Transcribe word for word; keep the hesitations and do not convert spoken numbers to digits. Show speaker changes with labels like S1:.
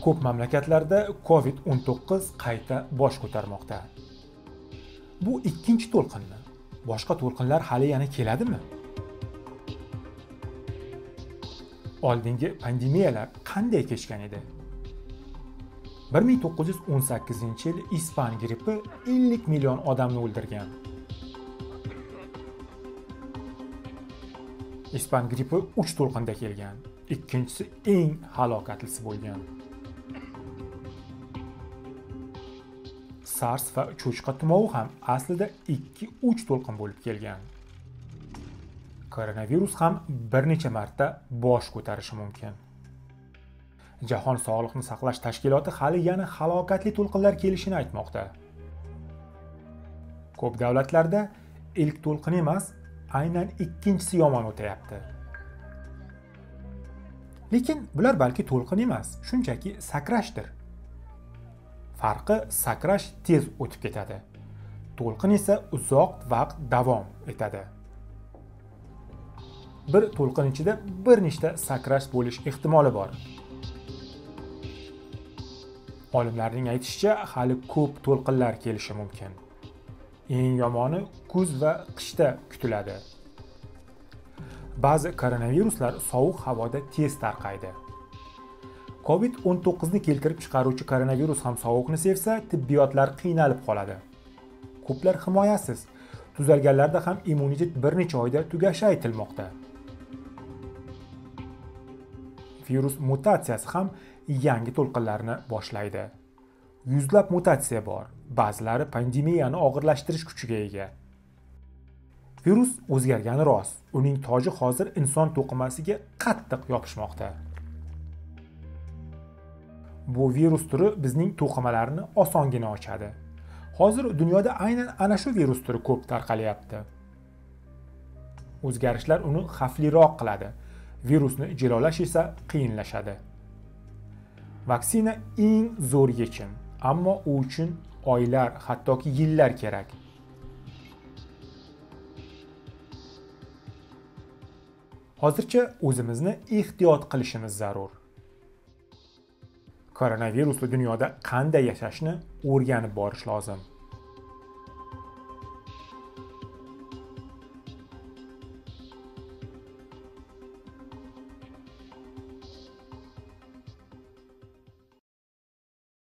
S1: Ko'p mamlakatlarda covid o'n to'qqiz qayta bosh ko'tarmoqda. Bu ikkinchi to'lqinmi? Boshqa to'lqinlar hali yana keladimi? Oldingi pandemiyalar qanday kechgan edi? bir ming to'qqiz yuz o'n sakkizinchi yil Ispan grippi ellik million odamni o'ldirgan. Ispan grippi uch to'lqinda kelgan. Ikkinchisi eng halokatlisi bo'lgan. SARS va cho'chqa tumovi ham aslida ikki uch to'lqin bo'lib kelgan. Koronavirus ham bir necha marta bosh ko'tarishi mumkin. Jahon Sog'liqni saqlash tashkiloti hali yana halokatli to'lqinlar kelishini aytmoqda. Ko'p davlatlarda ilk to'lqin emas, aynan ikkinchisi yomon o'tayapti. Lekin bular balki to'lqin emas, shunchaki sakrashdir. Farqi sakrash tez o'tib ketadi. To'lqin esa uzoq vaqt davom etadi. Bir to'lqin ichida bir nechta sakrash bo'lish ehtimoli bor. Olimlarning aytishicha, hali ko'p to'lqinlar kelishi mumkin. Eng yomoni kuz va qishda kutiladi. Ba'zi koronaviruslar sovuq havoda tez tarqaydi. covid o'n to'qqiz ni keltirib chiqaruvchi koronavirus ham sovuqni sevsa, tibbiyotlar qiynalib qoladi. Ko'plar himoyasiz, tuzalganlarda ham immunitet bir necha oyda tugashi aytilmoqda. Virus mutatsiyasi ham yangi to'lqinlarni boshlaydi. Yuzlab mutatsiya bor, ba'zilari pandemiyani og'irlashtirish kuchiga ega. Virus o'zgargani rost, uning toji hozir inson to'qimasiga qattiq yopishmoqda. Bu virus turi bizning to'qimalarni osongina ochadi. Hozir dunyoda aynan ana shu virus turi ko'p tarqalyapti. O'zgarishlar uni xavfliroq qiladi. Virusni jilolash esa qiyinlashadi. Vaksina eng zo'r yechim, ammo u uchun oylar, hattoki yillar kerak. Hozircha o'zimizni ehtiyot qilishimiz zarur. Koronavirusli dunyoda qanday yashashni o'rganib borish lozim.